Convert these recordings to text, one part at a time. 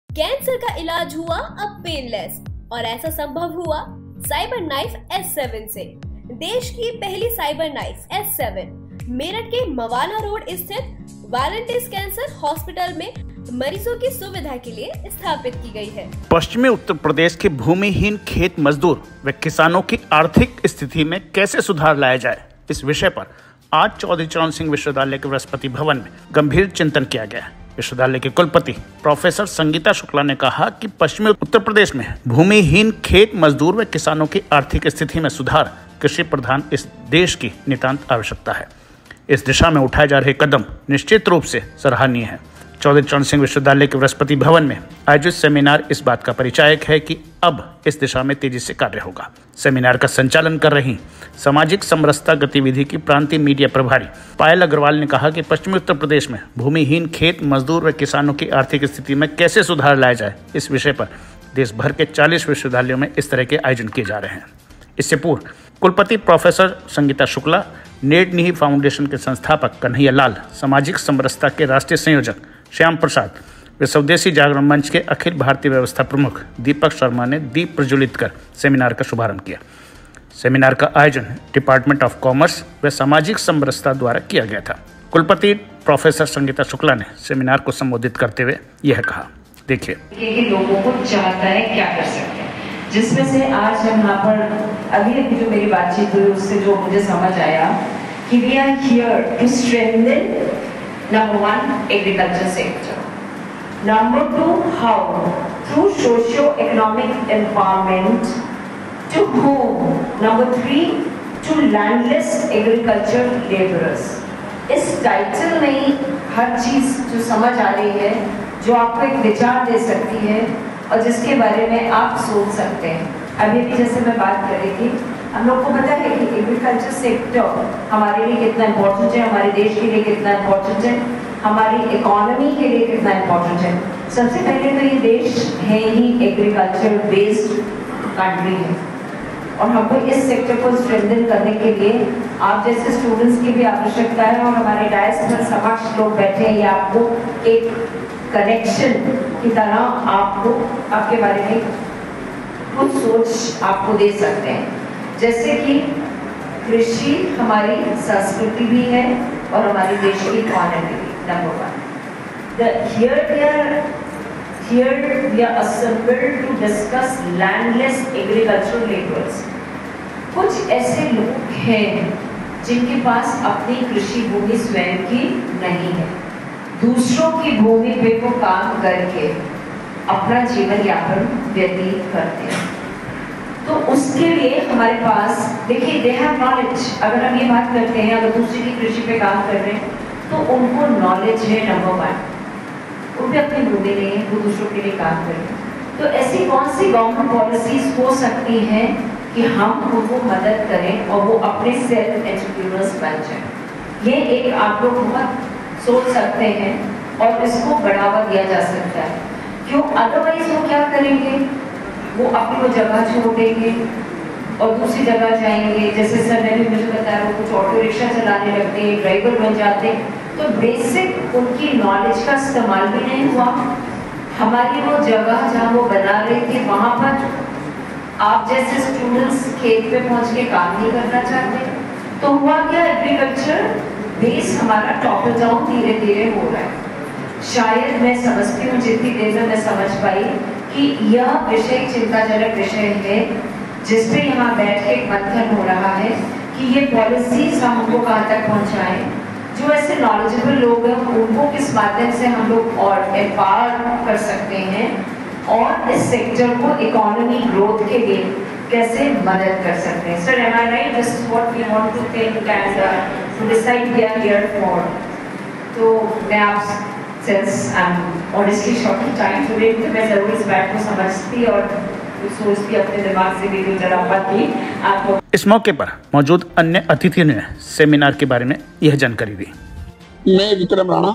Cancer का इलाज हुआ अब पेनलेस और ऐसा संभव हुआ साइबर नाइफ S7 से। देश की पहली साइबर नाइफ S7 मेरठ के मवाना रोड स्थित वालंटिस कैंसर हॉस्पिटल में मरीजों की सुविधा के लिए स्थापित की गई है। पश्चिमी उत्तर प्रदेश के भूमिहीन खेत मजदूर व किसानों की आर्थिक स्थिति में कैसे सुधार लाया जाए, इस विषय पर आज चौधरी चरण सिंह विश्वविद्यालय के बृहस्पति भवन में गंभीर चिंतन किया गया। विश्वविद्यालय के कुलपति प्रोफेसर संगीता शुक्ला ने कहा कि पश्चिमी उत्तर प्रदेश में भूमिहीन खेत मजदूर व किसानों की आर्थिक स्थिति में सुधार कृषि प्रधान इस देश की नितांत आवश्यकता है। इस दिशा में उठाए जा रहे कदम निश्चित रूप से सराहनीय है। चौधरी चरण सिंह विश्वविद्यालय के बृहस्पति भवन में आयोजित सेमिनार इस बात का परिचायक है कि अब इस दिशा में तेजी से कार्य होगा। सेमिनार का संचालन कर रही सामाजिक समरसता गतिविधि की प्रांतीय मीडिया प्रभारी पायल अग्रवाल ने कहा कि पश्चिमी उत्तर प्रदेश में भूमिहीन खेत मजदूर व किसानों की आर्थिक स्थिति में कैसे सुधार लाया जाए, इस विषय पर देश भर के 40 विश्वविद्यालयों में इस तरह के आयोजन किए जा रहे हैं। इससे पूर्व कुलपति प्रोफेसर संगीता शुक्ला, नेट निही फाउंडेशन के संस्थापक कन्हैया लाल, सामाजिक समरसता के राष्ट्रीय संयोजक श्याम प्रसाद व स्वदेशी जागरण मंच के अखिल भारतीय व्यवस्था प्रमुख दीपक शर्मा ने दीप प्रज्वलित कर सेमिनार का शुभारंभ किया। सेमिनार का आयोजन डिपार्टमेंट ऑफ कॉमर्स व सामाजिक समरसता द्वारा किया गया था। कुलपति प्रोफेसर संगीता शुक्ला ने सेमिनार को संबोधित करते हुए यह कहा, देखिए लोगों को चाहता है क्या कर सकते हैं, जिसमें से आज हम यहाँ पर अभी जो मेरी बातचीत हुई उससे जो मुझे समझ आया कि we are here to strengthen Number 1, agriculture sector. Number 2, how? Through socio-economic empowerment. To whom? Number 3, to landless agriculture laborers. इस टाइटल में हर चीज जो समझ आ रही है, जो आपको एक विचार दे सकती है और जिसके बारे में आप सोच सकते हैं। अभी भी जैसे मैं बात कर रही थी, हम लोग को पता है कि एग्रीकल्चर सेक्टर हमारे लिए कितना इम्पोर्टेंट है, हमारे देश के लिए कितना इम्पोर्टेंट है, हमारी इकोनॉमी के लिए कितना इम्पोर्टेंट है। सबसे पहले तो ये देश है ही एग्रीकल्चर बेस्ड कंट्री है और हमको इस सेक्टर को स्ट्रेंथन करने के लिए आप जैसे स्टूडेंट्स की भी आवश्यकता है और हमारे डायस पर समक्ष लोग बैठे हैं, ये आपको एक कनेक्शन की तरह आपको आपके बारे में कुछ सोच आपको दे सकते हैं। जैसे कि कृषि हमारी संस्कृति भी है और हमारे देश की इकोनॉमी भी। Number 1, here we are assembled to discuss landless agricultural laborers। कुछ ऐसे लोग हैं जिनके पास अपनी कृषि भूमि स्वयं की नहीं है, दूसरों की भूमि पे वो काम करके अपना जीवन यापन व्यतीत करते हैं। तो उसके लिए हमारे पास देखिए दे हैव नॉलेज। अगर हम ये बात करते हैं, अगर दूसरे की कृषि पे काम कर रहे हैं तो उनको नॉलेज है। नंबर 1, उनके अपनी भूमि नहीं है, वो दूसरों के लिए काम कर रहे हैं। तो ऐसी कौन सी गवर्नमेंट पॉलिसीज हो सकती हैं कि हम उनको मदद करें और वो अपने सेल्फ एंटरप्रेन्योर्स बन जाए। ये एक आप लोग बहुत सोच सकते हैं और इसको बढ़ावा दिया जा सकता है। क्यों? अदरवाइज वो क्या करेंगे, वो अपनी वो जगह छोड़ देंगे और दूसरी जगह जाएंगे। जैसे सर ने भी मुझे बताया, वो कुछ ऑटो रिक्शा चलाने लगते हैं, ड्राइवर बन जाते हैं, तो बेसिक उनकी नॉलेज का इस्तेमाल भी नहीं हुआ। हमारी वो जगह जहाँ वो बना रहे थे वहाँ पर आप जैसे स्टूडेंट्स खेत पे पहुँच के काम नहीं करना चाहते, तो हुआ क्या, एग्रीकल्चर बेस हमारा टॉपर डाउन धीरे धीरे हो रहा है। शायद मैं समझती हूँ, जितनी देर में मैं समझ पाई कि यह विषय चिंताजनक विषय है जिसपे यहाँ बैठ के मंथन हो रहा है कि ये पॉलिसीज हम उनको कहाँ तक पहुँचाएं। जो ऐसे नॉलेजेबल लोग हैं उनको किस माध्यम से हम लोग और एम्पावर कर सकते हैं और इस सेक्टर को इकोनॉमी ग्रोथ के लिए कैसे मदद कर सकते हैं। Sir, am I right? This is what we want to think and to decide we are here for। तो मैं आप since I'm honestly short of time today, तो मैं जरूर इस बात को समझती और सोचती अपने दिमाग से भी गुजरा पाती आपको। इस मौके पर मौजूद अन्य अतिथियों ने सेमिनार के बारे में यह जानकारी दी। मैं Vikram Rana,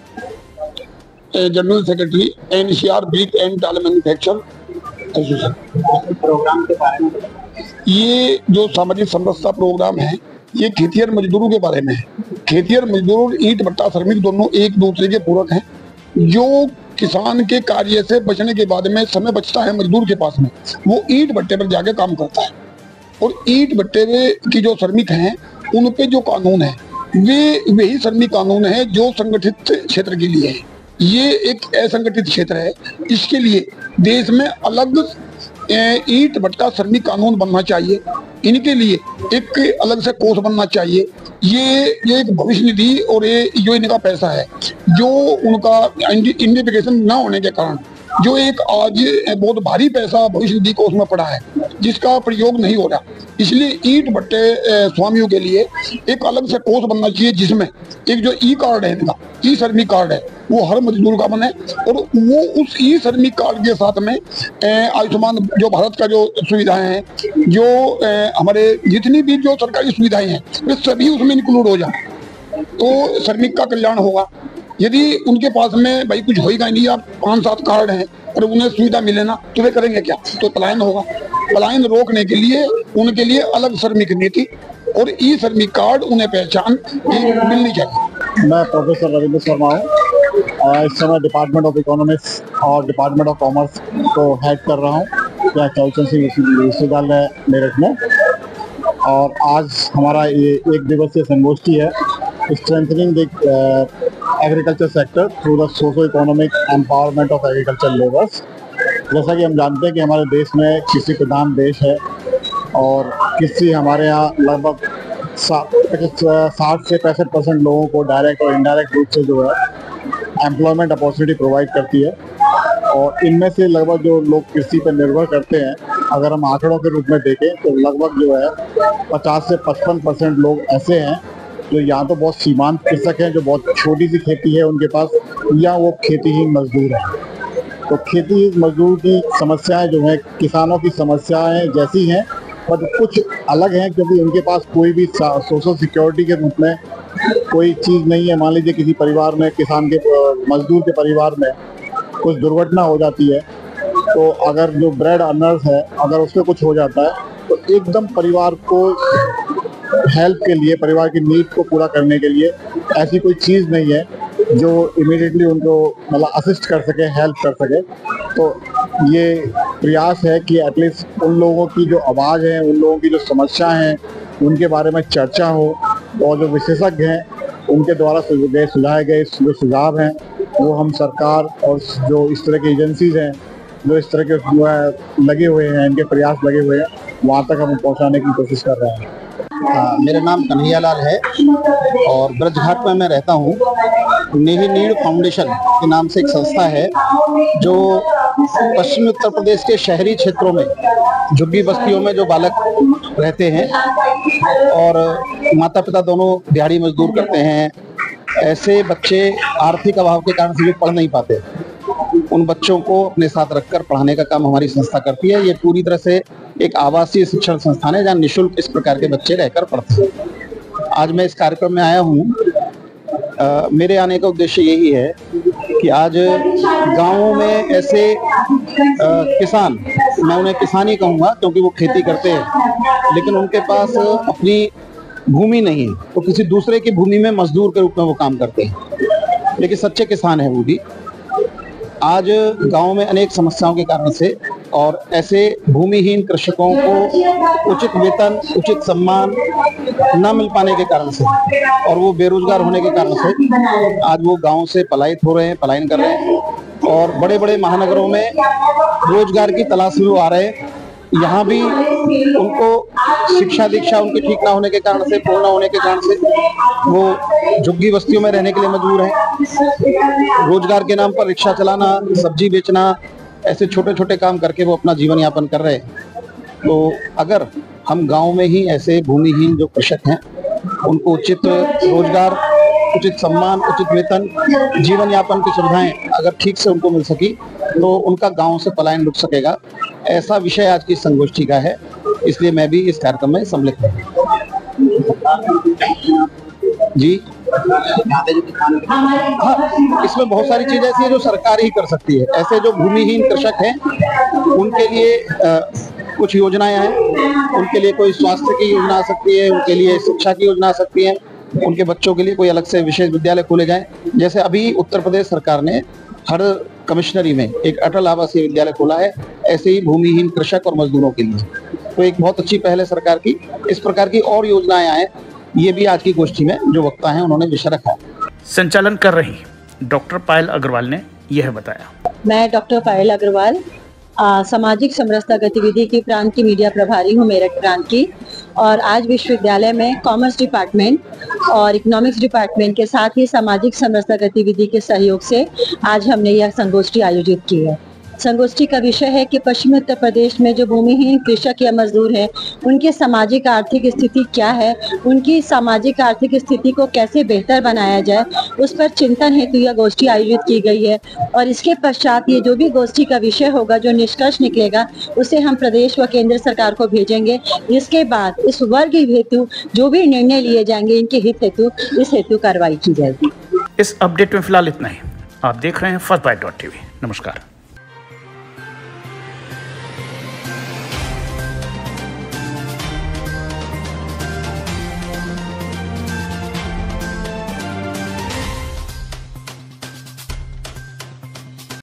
general secretary NCR brick and tile manufacture association. Program के बारे में, ये जो सामाजिक समरसता प्रोग्राम है, ये खेतिहर मजदूरों के बारे में है। खेतिहर मजदूर ईंट भट्टा श्रमिक दोनों एक दूसरे के पूरक हैं। जो किसान के कार्य से बचने के बाद में समय बचता है मजदूर के पास में, वो ईंट भट्टे पर जाके काम करता है। और ईंट भट्टे की जो श्रमिक हैं उन पे जो कानून है वे वही श्रमिक कानून है जो संगठित क्षेत्र के लिए है। ये एक असंगठित क्षेत्र है, इसके लिए देश में अलग ईंट भट्टा श्रमिक कानून बनना चाहिए। इनके लिए एक अलग से कोष बनना चाहिए। ये एक भविष्य निधि और ये जो इनका पैसा है जो उनका आइडेंटिफिकेशन न होने के कारण जो एक आज बहुत भारी पैसा भविष्य निधि कोष में पड़ा है जिसका प्रयोग नहीं हो रहा, इसलिए ईंट भट्टे स्वामियों के लिए एक अलग से कोष बनना चाहिए जिसमें एक जो ई कार्ड है, इनका ई श्रमिक कार्ड है, वो हर मजदूर का बने और वो उस ई श्रमिक कार्ड के साथ में आयुष्मान जो भारत का जो सुविधाएं हैं, जो हमारे जितनी भी जो सरकारी सुविधाएं हैं वे सभी उसमें इंक्लूड हो जाए तो श्रमिक का कल्याण होगा। यदि उनके पास में भाई कुछ होगा नहीं, आप 5-7 कार्ड हैं और उन्हें सुविधा मिले ना तो वे करेंगे क्या? तो पलायन होगा। पलायन रोकने के लिए उनके लिए अलग श्रमिक नीति और ई श्रमिक कार्ड उन्हें पहचान मिलनी चाहिए। मैं प्रोफेसर रविंद्र शर्मा हूँ। इस समय डिपार्टमेंट ऑफ इकोनॉमिक्स और डिपार्टमेंट ऑफ कॉमर्स को हेड कर रहा हूँ यहाँ चौलचंद सिंह विश्वविद्यालय मेरठ में। और आज हमारा ये एक दिवसीय संगोष्ठी है, strengthening the agriculture sector through the socio economic empowerment of agriculture labours. जैसा कि हम जानते हैं कि हमारे देश में कृषि प्रधान देश है और कृषि हमारे यहाँ लगभग 60 से 65% लोगों को डायरेक्ट और इनडायरेक्ट रूप से जो है एम्प्लॉयमेंट अपॉर्चुनिटी प्रोवाइड करती है। और इनमें से लगभग जो लोग कृषि पर निर्भर करते हैं, अगर हम आंकड़ों के रूप में देखें तो लगभग जो है 50 से 55% लोग ऐसे हैं जो या तो बहुत सीमांत कृषक हैं, जो बहुत छोटी सी खेती है उनके पास, या वो खेतीहीन मजदूर हैं। तो खेती मजदूर की समस्याएं जो है किसानों की समस्याएं जैसी हैं, पर कुछ अलग हैं क्योंकि उनके पास कोई भी सोशल सिक्योरिटी के रूप में कोई चीज़ नहीं है। मान लीजिए किसी परिवार में, किसान के मजदूर के परिवार में कुछ दुर्घटना हो जाती है तो अगर जो ब्रेड अर्नर्स है अगर उसमें कुछ हो जाता है तो एकदम परिवार को हेल्प के लिए, परिवार की नीड को पूरा करने के लिए ऐसी कोई चीज़ नहीं है जो इमीडिएटली उनको मतलब असिस्ट कर सके, हेल्प कर सके। तो ये प्रयास है कि एटलीस्ट उन लोगों की जो आवाज़ है, उन लोगों की जो समस्या हैं उनके बारे में चर्चा हो और जो विशेषज्ञ हैं उनके द्वारा सुझाए गए जो सुझाव हैं वो हम सरकार और जो इस तरह की एजेंसीज हैं जो इस तरह के जो है लगे हुए हैं, इनके प्रयास लगे हुए हैं, वहाँ तक हम पहुँचाने की कोशिश कर रहे हैं। मेरा नाम कन्हैया लाल है और ब्रजघाट में मैं रहता हूँ। नेही नीड़ फाउंडेशन के नाम से एक संस्था है जो पश्चिमी उत्तर प्रदेश के शहरी क्षेत्रों में झुग्गी बस्तियों में जो बालक रहते हैं और माता पिता दोनों दिहाड़ी मजदूर करते हैं, ऐसे बच्चे आर्थिक अभाव के कारण से जो पढ़ नहीं पाते, उन बच्चों को अपने साथ रखकर पढ़ाने का काम हमारी संस्था करती है। ये पूरी तरह से एक आवासीय शिक्षण संस्थान है जहाँ निःशुल्क इस प्रकार के बच्चे रहकर पढ़ते हैं। आज मैं इस कार्यक्रम में आया हूँ। मेरे आने का उद्देश्य यही है कि आज गांवों में ऐसे किसान, मैं उन्हें किसान ही कहूँगा क्योंकि वो खेती करते हैं, लेकिन उनके पास अपनी भूमि नहीं है तो किसी दूसरे की भूमि में मजदूर के रूप में वो काम करते हैं, लेकिन सच्चे किसान हैं वो भी। आज गांव में अनेक समस्याओं के कारण से और ऐसे भूमिहीन कृषकों को उचित वेतन, उचित सम्मान न मिल पाने के कारण से और वो बेरोजगार होने के कारण से आज वो गांव से पलायित हो रहे हैं, पलायन कर रहे हैं और बड़े बड़े महानगरों में रोजगार की तलाश में वो आ रहे हैं। यहाँ भी उनको शिक्षा दीक्षा उनकी ठीक ना होने के कारण से, पूर्ण होने के कारण से वो झुग्गी बस्तियों में रहने के लिए मजबूर हैं। रोजगार के नाम पर रिक्शा चलाना, सब्जी बेचना, ऐसे छोटे छोटे काम करके वो अपना जीवन यापन कर रहे हैं। तो अगर हम गांव में ही ऐसे भूमिहीन जो कृषक हैं उनको उचित रोजगार, उचित सम्मान, उचित वेतन, जीवन यापन की सुविधाएं अगर ठीक से उनको मिल सकी तो उनका गांव से पलायन रुक सकेगा। ऐसा विषय आज की संगोष्ठी का है, इसलिए मैं भी इस कार्यक्रम में सम्मिलित हूँ। जी हाँ, इसमें बहुत सारी चीजें ऐसी है जो सरकार ही कर सकती है। ऐसे जो भूमिहीन कृषक हैं उनके लिए कुछ योजनाएं हैं, उनके लिए कोई स्वास्थ्य की योजना आ सकती है, उनके लिए शिक्षा की योजना आ सकती है, उनके बच्चों के लिए कोई अलग से विशेष विद्यालय खोले जाएं। जैसे अभी उत्तर प्रदेश सरकार ने हर कमिश्नरी में एक अटल आवासीय विद्यालय खोला है, ऐसे ही भूमिहीन कृषक और मजदूरों के लिए। तो एक बहुत अच्छी पहल है सरकार की। इस प्रकार की और योजनाएं आए, ये भी आज की गोष्ठी में जो वक्ता हैं उन्होंने विषय रखा। संचालन कर रही डॉक्टर पायल अग्रवाल ने यह बताया। मैं डॉक्टर पायल अग्रवाल सामाजिक समरसता गतिविधि की प्रांत की मीडिया प्रभारी हूँ, मेरठ प्रांत की। और आज विश्वविद्यालय में कॉमर्स डिपार्टमेंट और इकोनॉमिक्स डिपार्टमेंट के साथ ही सामाजिक समरसता गतिविधि के सहयोग से आज हमने यह संगोष्ठी आयोजित की है। संगोष्ठी का विषय है कि पश्चिमी उत्तर प्रदेश में जो भूमिहीन कृषक या मजदूर हैं, उनकी सामाजिक आर्थिक स्थिति क्या है, उनकी सामाजिक आर्थिक स्थिति को कैसे बेहतर बनाया जाए, उस पर चिंतन हेतु यह गोष्ठी आयोजित की गई है। और इसके पश्चात ये जो भी गोष्ठी का विषय होगा, जो निष्कर्ष निकलेगा, उसे हम प्रदेश व केंद्र सरकार को भेजेंगे। इसके बाद इस वर्ग हेतु जो भी निर्णय लिए जाएंगे, इनके हित हेतु इस हेतु कार्रवाई की जाएगी। इस अपडेट में फिलहाल इतना ही। आप देख रहे हैं फर्स्ट बाइट.tv। नमस्कार।